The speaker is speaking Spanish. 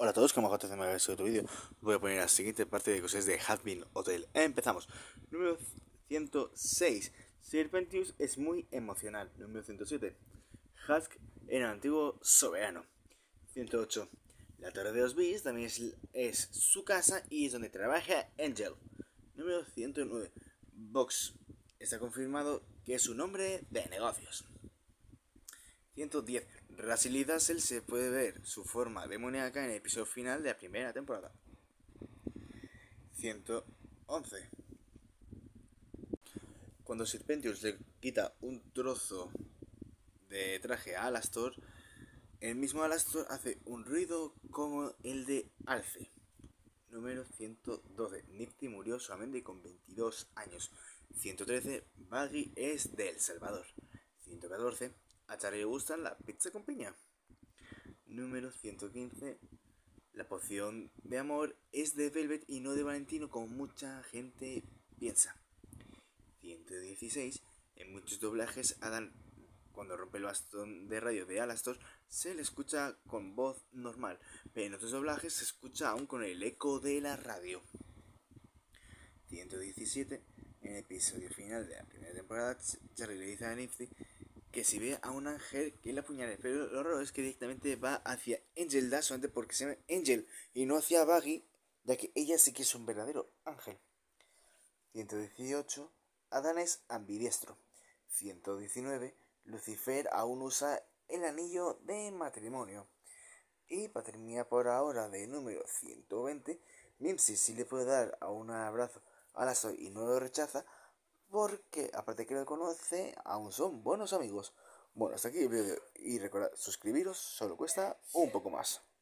Hola a todos, como acontece me habéis otro vídeo, voy a poner la siguiente parte de cosas de Hazbin Hotel. Empezamos. Número 106. Serpentius es muy emocional. Número 107. Husk era un antiguo soberano. 108. La Torre de los Bees también es su casa y es donde trabaja Angel. Número 109. Vox. Está confirmado que es un hombre de negocios. 110. Rasili Dazzle se puede ver su forma demoníaca en el episodio final de la primera temporada. 111. Cuando Serpentius le quita un trozo de traje a Alastor, el mismo Alastor hace un ruido como el de Alce. Número 112. Nifty murió solamente con 22 años. 113. Baggy es de El Salvador. 114. A Charlie le gusta la pizza con piña. Número 115. La poción de amor es de Velvet y no de Valentino como mucha gente piensa. 116. En muchos doblajes Adam, cuando rompe el bastón de radio de Alastor, se le escucha con voz normal, pero en otros doblajes se escucha aún con el eco de la radio. 117. En el episodio final de la primera temporada, Charlie le dice a Nifty que si ve a un ángel que la apuñale, pero lo raro es que directamente va hacia Angel Da solamente porque se llama Angel y no hacia Baggy, ya que ella sí que es un verdadero ángel. 118. Adán es ambidiestro. 119. Lucifer aún usa el anillo de matrimonio. Y para terminar por ahora de número 120, Mimsy sí le puede dar a un abrazo a la Soy y no lo rechaza, porque aparte que lo conoce, aún son buenos amigos. Bueno, hasta aquí el vídeo y recordad, suscribiros solo cuesta un poco más.